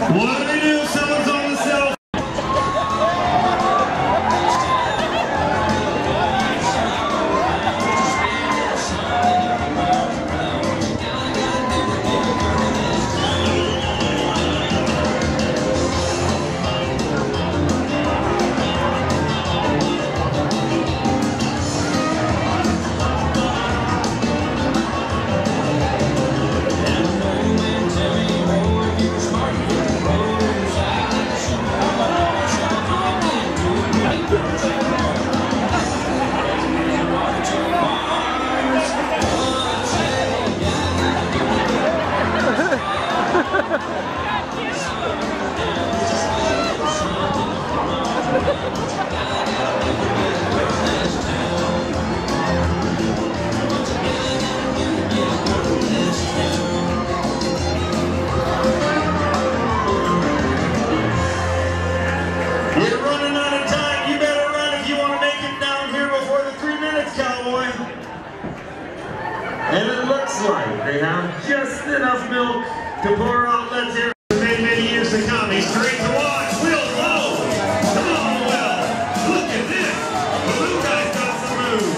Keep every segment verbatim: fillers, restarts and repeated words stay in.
What do we do? Someone's on the cell phone. You're running out of time. You better run if you want to make it down here before the three minutes, cowboy. And it looks like they have just enough milk to pour out. Let's hear for many, many years to come. He's great to watch. Will Lowe. Come on, Will. Look at this. The blue guy's got some moves.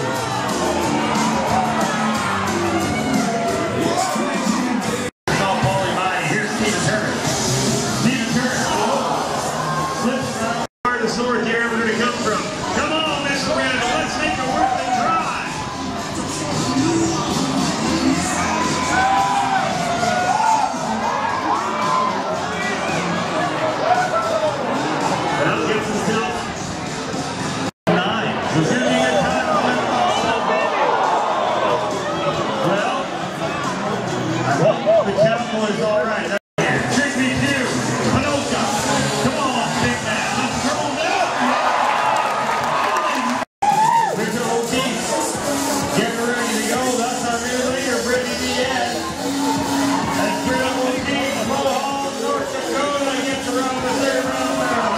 Call Paulie by. Here's Steven Turner. Steven Turner. Flips around. Farthest north you're ever going to come from. Come on, Mister Randall. Let's make it worth the drive. Well, gets himself nine. Was going to be a good time. Well, I hope the Cowboys all right. Trigby two. Panoka. Come on, big man. Let's throw him down. Richard O'Keefe. Getting ready to go. That's our new leader, Brittany Diaz. That's Brittany O'Keefe. Mohawk, North Dakota. Gets around the third round.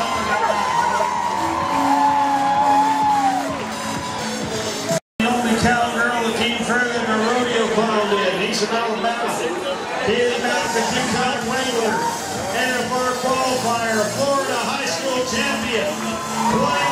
The only cowgirl that came further than the rodeo clown did. He's from Alabama. He is now the two-time Wrangler. N F R qualifier, Florida high school champion.